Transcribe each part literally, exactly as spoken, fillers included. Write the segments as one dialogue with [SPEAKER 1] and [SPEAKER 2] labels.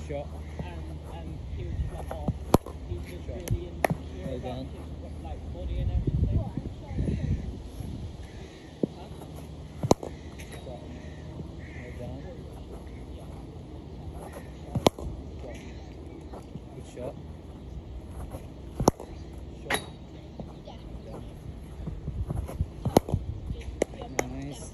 [SPEAKER 1] shot.
[SPEAKER 2] And and he was just like, oh, he's just
[SPEAKER 1] Shot.
[SPEAKER 2] really insecure
[SPEAKER 1] Well
[SPEAKER 2] about
[SPEAKER 1] done.
[SPEAKER 2] his like body and everything.
[SPEAKER 1] Shot. Well done. Shot. Good shot. Shot. Done. Nice.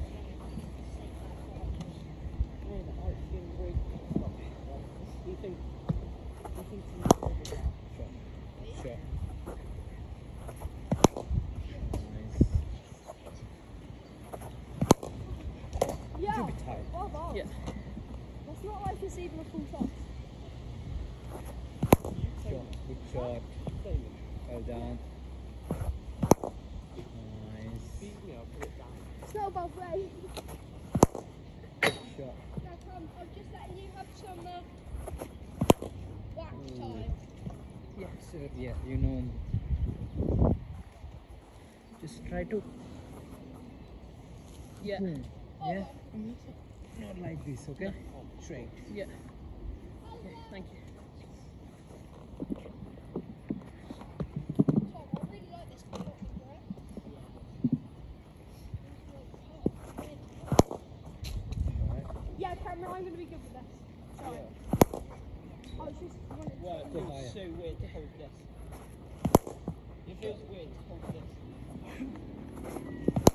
[SPEAKER 2] Man, the art's getting very do you think do you think he's over that?
[SPEAKER 1] Shot. Shot. Nice.
[SPEAKER 3] Yeah.
[SPEAKER 1] Should be tight.
[SPEAKER 3] Well done.
[SPEAKER 2] Yeah.
[SPEAKER 3] That's not like it's even a full shot.
[SPEAKER 1] Shot. Good shot. Well done. Nice.
[SPEAKER 2] Beat me, I'll put it down.
[SPEAKER 3] It's not above way.
[SPEAKER 1] Shot.
[SPEAKER 3] Yeah, come. I'm just letting you have some uh, wax
[SPEAKER 1] Ooh.
[SPEAKER 3] time.
[SPEAKER 1] Yeah, so, yeah, you know. Just try to.
[SPEAKER 2] Yeah.
[SPEAKER 1] Boom. Yeah. Not like this, okay? Straight.
[SPEAKER 2] Yeah. Yeah, thank you.
[SPEAKER 3] Tom, I really like this topic, right?
[SPEAKER 1] Alright.
[SPEAKER 3] Yeah, Cameron, I'm going to be good with this. Sorry. I was just wanted
[SPEAKER 2] Well,
[SPEAKER 3] to
[SPEAKER 2] it
[SPEAKER 1] Go
[SPEAKER 2] feels
[SPEAKER 1] higher.
[SPEAKER 2] so weird to hold this. It feels weird to hold this.